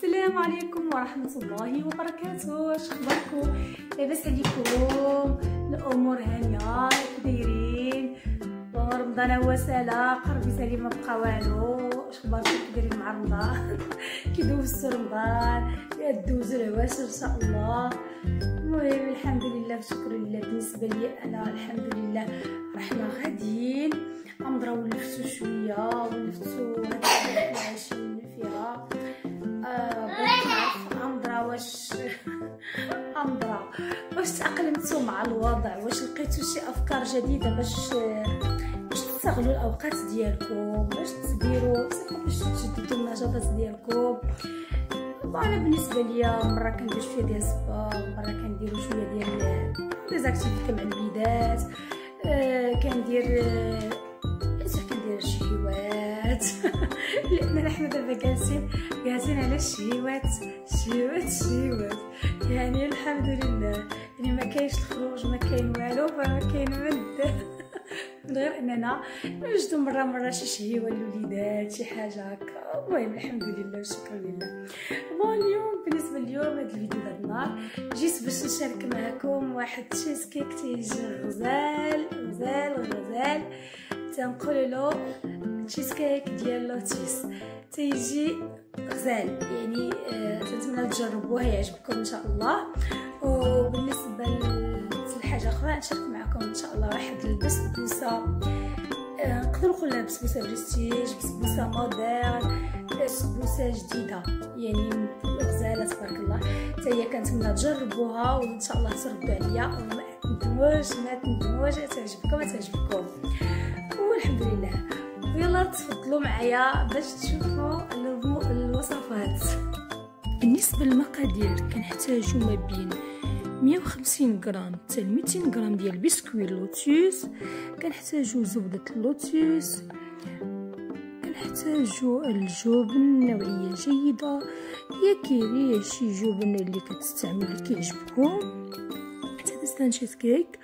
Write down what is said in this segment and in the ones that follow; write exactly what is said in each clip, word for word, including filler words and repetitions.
السلام عليكم ورحمة الله وبركاته. واش اخباركم؟ لاباس عليكم؟ الامور هانيه؟ كي دايرين؟ رمضان هو سالا قربي سالي ما بقى والو. واش اخباركم؟ كي دايرين مع رمضان؟ كي دوزتوا رمضان؟ يا دوزوا العواشر ان شاء الله. المهم الحمد لله بشكر لله. بالنسبه لي انا الحمد لله رحنا غاديين عمرة ولفتو شويه ولفتو هاد الحاجات اللي عايشين فيها. بغيت نعرف عمرة واش عمرة واش تأقلمتوا مع الوضع، واش لقيتوا شي افكار جديده باش باش تستغلوا الاوقات ديالكم، باش تديروا باش تجددوا النشاطات ديالكم. وانا بالنسبه ليا مره كندير شويه ديال السبور، مره كنديروا شويه ديال دي زاكتيفيتي مع الوليدات، أه كندير بيان كندير الشهيوات لان حنا دابا جالسين جالسين على الشهيوات الشهيوات الشهيوات يعني الحمد لله. يعني ما كاينش الخروج، ما كاين والو، فما كاين ما ندير من غير اننا نوجدوا مره مره شي شهيوه للوليدات، شي حاجه هكا. المهم الحمد لله والشكر لله. بون اليوم بالنسبه لليوم هذا الفيديو هذا النهار جيت باش نشارك معكم واحد تشيز كيك تيجي غزال غزال غزال، تنقول له تشيز كيك ديال لوتيس، تيجي غزال يعني. آه تنتمنى تجربوه يعجبكم ان شاء الله. وبالنسبه لحاجه اخرى نشارك معكم ان شاء الله واحد البسبوسه، آه نقدر نقول لها بسبوسه بريستيج، بسبوسه مودرن، بسبوسه جديده يعني غزاله تبارك الله. حتى هي كنتمنى تجربوها وان شاء الله تردوا عليا وما تندموش ما تندموش تعجبكم تعجبكم. والحمد لله. ويلا تفضلوا معايا باش تشوفوا الوصفات. بالنسبه للمقادير كنحتاجوا ما بين مية وخمسين غرام حتى ميتين غرام ديال بسكوي اللوتوس، كنحتاجوا زبده اللوتوس، كنحتاجوا الجبن نوعيه جيده يا كيري يا شي جبن اللي كتستعملوا اللي كيعجبكم، حتى دستانشيت كيك،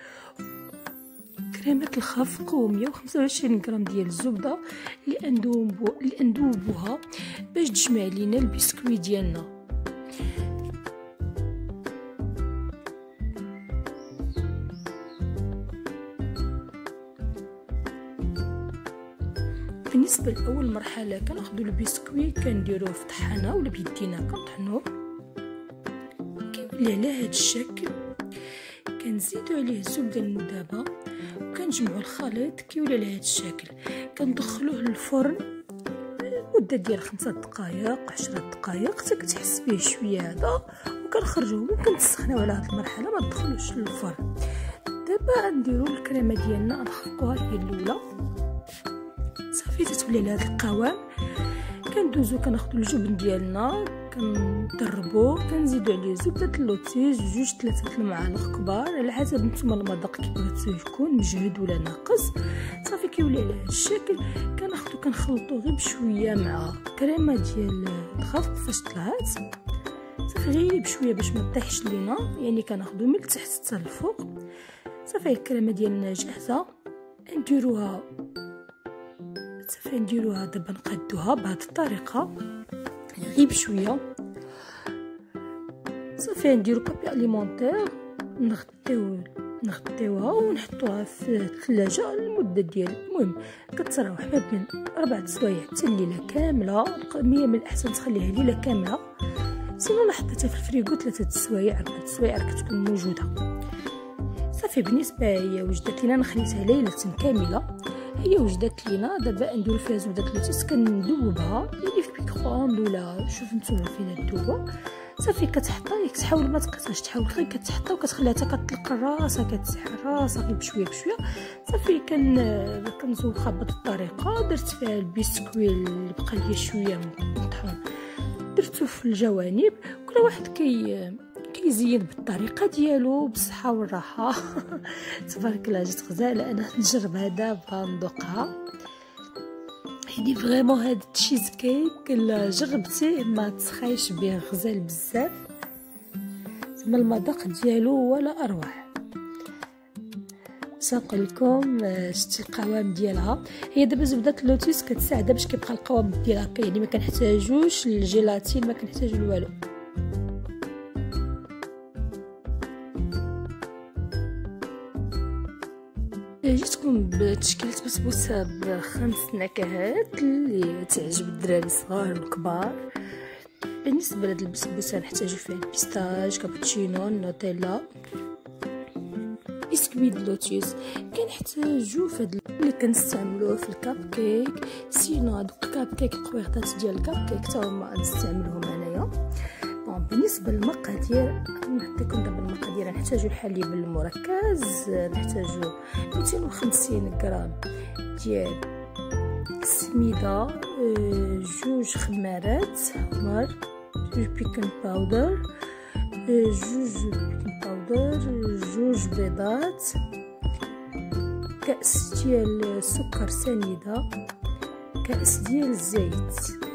كريمه الخفق و مية وخمسة وعشرين غرام ديال الزبده اللي ندوبو اللي ندوبوها باش تجمع لينا البسكوي ديالنا. بالنسبه لاول مرحله كناخذوا البسكوي كنديروه في طحانه ولا بيدينا كنطحنوه كيولي على هذا الشكل، كنزيدوا عليه الزبده المذابه وكنجمعوا الخليط كيولي على هذا الشكل. كندخلوه للفرن مده ديال خمسة دقائق عشرة دقائق حتى كتحس به شويه هذا، وكنخرجوه. ممكن تسخنوا على هذه المرحله ما تدخلوش للفرن. دابا نديروا الكريمه ديالنا نخفقوها هي الاولى صافي تتولي على هذا القوام. كندوزو كناخذوا الجبن ديالنا كنضربوه، كنزيدوا عليه زبده اللوتيس جوج ثلاثه المعالق كبار على حسب نتوما المذاق كيف بغيتو يكون مجهد ولا ناقص. صافي كيولي على هذا الشكل كناخذو كنخلطو غير بشويه مع كريمه ديال الخفق فاش طلعت. صافي غير بشويه باش ما طيحش لينا، يعني كناخذو من التحت حتى الفوق. صافي الكريمه ديالنا جاهزه، نديروها صافي نديروها دابا نقادوها بهذه الطريقه غير بشويه. صافي نديرو بابي اليمونطير نغطيو نغطيوها ونحطوها في الثلاجه لمده ديال المهم كتراوح ما بين أربعة سوايع حتى الليله كامله. مية من الاحسن تخليها ليله كامله، سينو حطيتها في الفريغو ثلاثه سوايع أربعة سوايع كتكون موجوده. صافي بالنسبه هي وجدت لينا نخليتها ليله كامله، هي وجدت لينا. دابا نديرو فيها زبده اللوتيس كندوبها يعني في بيكروند ولا شوف نتوما فين تدوبوا. صافي كتحطها كتحاول ما تقيسهاش، تحاول غير كتحطها وكتخليها حتى كتطلق راسها كتسحر راسها غير بشويه بشويه. صافي كن كنزوقها بهذه الطريقه. درت فيها البسكوي اللي بقى ليا شويه مطحون درتو في الجوانب. كل واحد كي كيزين بالطريقه ديالو بالصحه والراحه. تبارك الله جات غزاله. انا نجربها دابا نذوقها يعني فريمون هاد التشيز كيك الا جربتيه ما تسخايش به غزال بزاف، زعما المذاق ديالو ولا اروع. نسيت نقول لكم شتي القوام ديالها. هي دابا زبده اللوتيس كتساعدها باش كيبقى القوام ديالها هكا، يعني ما كنحتاجوش الجيلاتين، ما كنحتاجو والو. جيتكم بتشكيله بسبوسه بخمس نكهات اللي تعجب الدراري الصغار والكبار. بالنسبه لهاد البسبوسه نحتاجو فيها البيستاج، كابتشينو، نوتيلا، بسكويت لوتيس. كنحتاجو فهاد اللي كنستعملوه في الكاب كيك، سينو هادوك الكاب كيك قويغطات ديال الكاب كيك حتى هما نستعملهم انايا. بون بالنسبه للمقادير نعطيكم دابا المقادير. نحتاجو الحليب المركز، نحتاجو مئتين وخمسين غرام ديال السميده، جوج خمارات حمر، جوج بيكن باودر، جوج بيكن باودر، جوج بيضات، كأس ديال سكر سنيده، كأس ديال الزيت.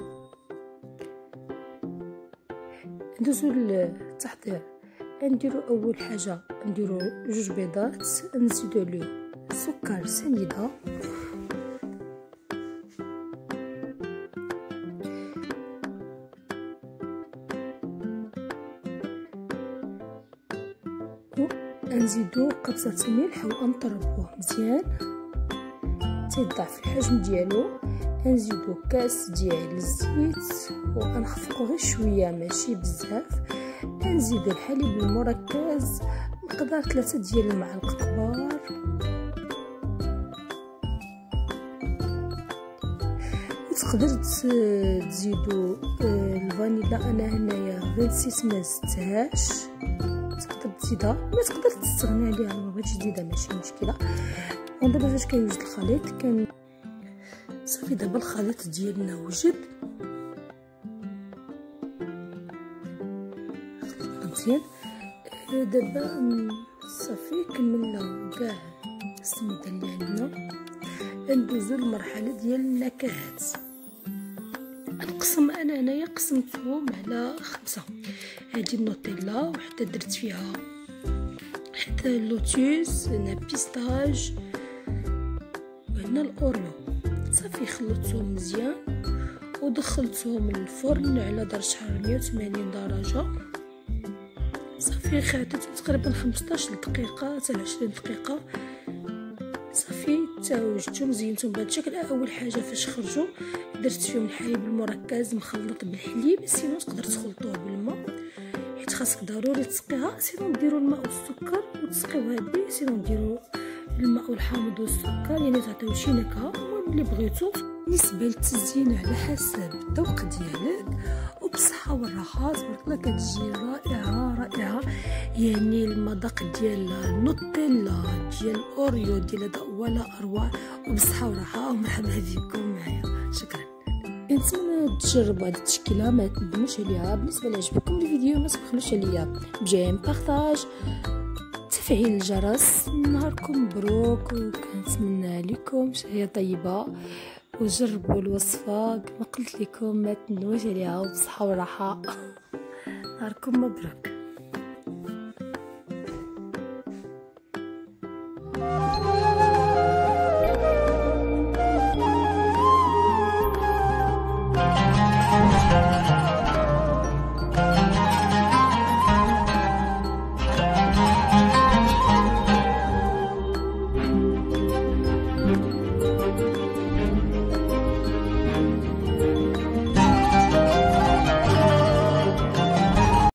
ندوزو للتحضير. نديرو اول حاجه نديرو جوج بيضات، نزيدو له سكر سنيده، نزيدو قبصه ملح ونطربوه مزيان تيضاعف الحجم ديالو. نزيدو كاس ديال الزيت ونخفقو غير شويه ماشي بزاف. نزيدو الحليب المركز مقدار ثلاثة ديال المعالق كبار. تقدر تزيدو الفانيلا، انا هنايا غير نسيت ما زدتهاش، تقدر تزيدها ما تقدر تستغنى عليها، ما بغيتش تزيدها ماشي مشكله. ودابا فاش كيوجد الخليط كان صافي. دابا الخليط ديالنا وجد مزيان. دابا صافي كملنا كاع السميده اللي عندنا. ندوزو للمرحله ديال النكهات. نقسم انا هنايا قسمتهم على خمسه. هادي النوتيلا وحتى درت فيها حتى اللوتيس، هنا بيستاج، وهنا الاوريو. صافي خلطتهم مزيان ودخلتهم للفرن على درجه حراره مية وثمانين درجه. صافي خدت تقريبا خمسطاش دقيقه حتى عشرين دقيقه. صافي توجتهم زينتهم بهذا الشكل. اول حاجه فاش خرجوا درت فيهم الحليب المركز مخلط بالحليب، سينو تقدر تخلطوه بالماء حيت خاصك ضروري تسقيها، سينو ديروا الماء والسكر وتسقيوها به، سينو ديروا الماء والحامض والسكر، يعني تعطيو شي نكهه. المهم اللي بغيتو. بالنسبه للتزيين على حسب الذوق ديالك وبصحه والراحه. تبارك الله كتجي رائعه رائعه، يعني المذاق ديال النوتيلا ديال الاوريو ديال هذا ولا اروع، وبصحه وراحه. ومرحبا بكم معايا، شكرا. كنتمنى تجربوا هذه التشكيله، ما تندموش عليها. بالنسبه لعجبكم الفيديو ما تبخلوش عليا بجيم بارطاج، تفعيل الجرس. نهاركم مبروك، وكنتمنى لكم شهيه طيبه، وجربوا الوصفه كما قلت لكم، ما تندموش عليها، وبصحه وراحه. نهاركم مبروك.